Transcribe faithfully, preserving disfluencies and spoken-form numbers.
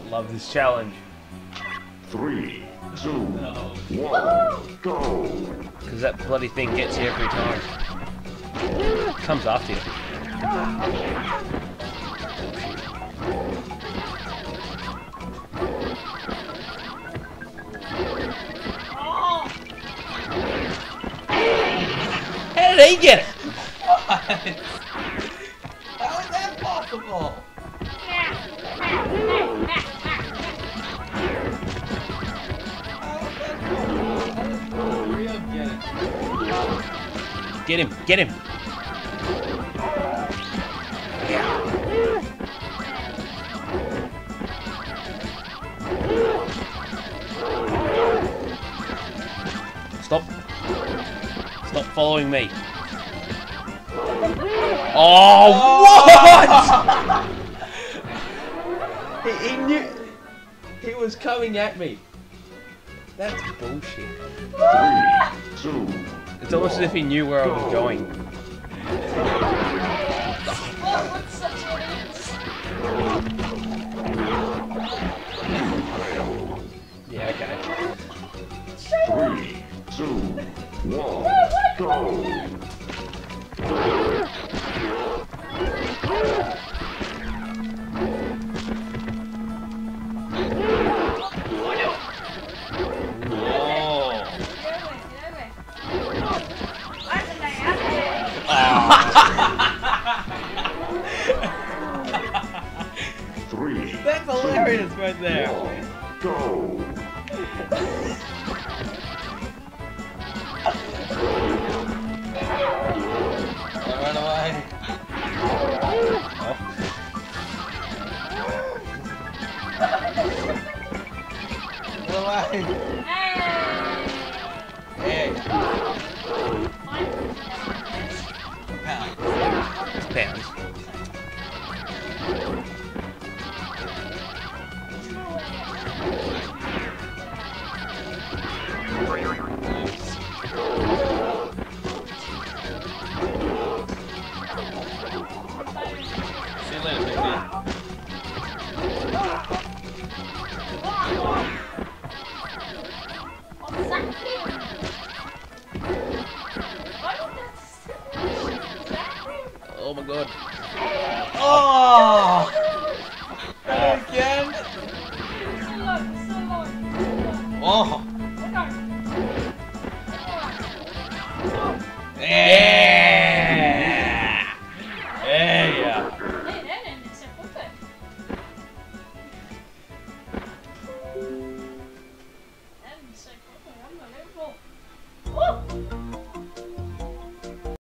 Love this challenge. Three, two, No. one, go! Because that bloody thing gets you every time. It comes after you. How did he get it? What? How is that possible? Get him, get him. Stop. Stop following me. Oh, what? he, he knew. He was coming at me. That's bullshit. Three, two, It's almost as if he knew where I was going. Yeah, okay. three, two, one, go! Three. That's hilarious right there. One, go! Run away. Run away. Hey. Pound. It's pounds. See you later, big man. Oh my god. Oh!